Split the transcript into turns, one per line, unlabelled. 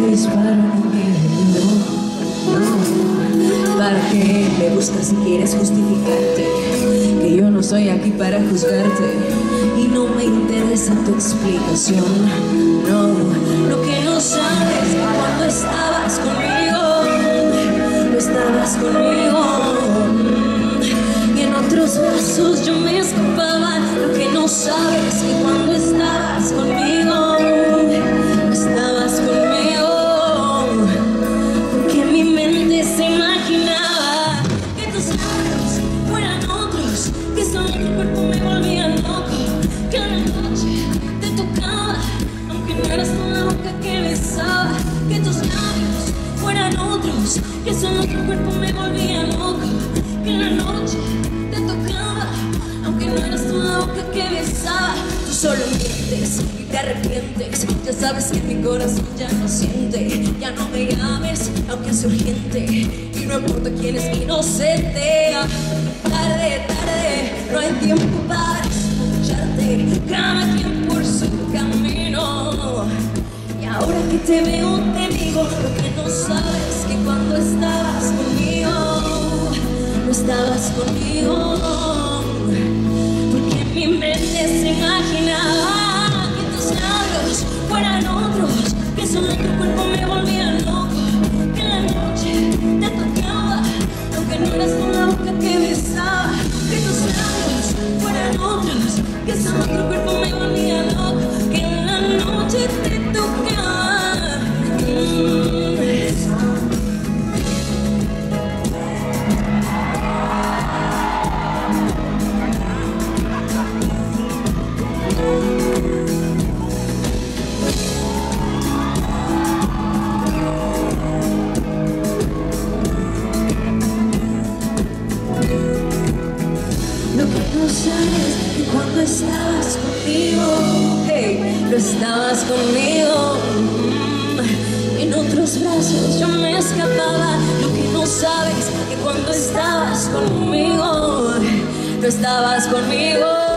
disparo no quiero, no. ¿Para qué me buscas si quieres justificarte? Que yo no soy aquí para juzgarte y no me interesa tu explicación. No, lo que no sabes cuando estabas conmigo, no estabas conmigo. Y en otros brazos yo me escapaba. Lo que no sabes que cuando estabas conmigo, no estabas conmigo. Porque mi mente se imaginaba que tus labios fueran otros, que solo tu cuerpo me volvía loco, que a la noche te tocaba, aunque no eras tú la boca que besaba. Que tus labios fueran otros, que solo tu cuerpo me volvía loco, que en la noche te tocaba, aunque no eras tú la boca que besaba. Tú solo mientes y te arrepientes, ya sabes que mi corazón ya no siente. Ya no me llames, aunque sea urgente, y no importa quién es inocente. Tarde, tarde, no hay tiempo para escucharte, cada quien por su camino. Y ahora que te veo te digo lo que no sabes, que cuando estabas conmigo, no estabas conmigo. Porque mi mente se imaginaba que tus labios fueran otros, que solo tu cuerpo me volvía loco, que en la noche te tocaba, aunque no eras tú la boca que besaba. Que tus labios fueran otros, que solo tu cuerpo me volvía loco, que en la noche te tocaba. Lo que no sabes que cuando estabas conmigo, hey, no estabas conmigo. En otros brazos yo me escapaba. Lo que no sabes que cuando estabas conmigo, no estabas conmigo.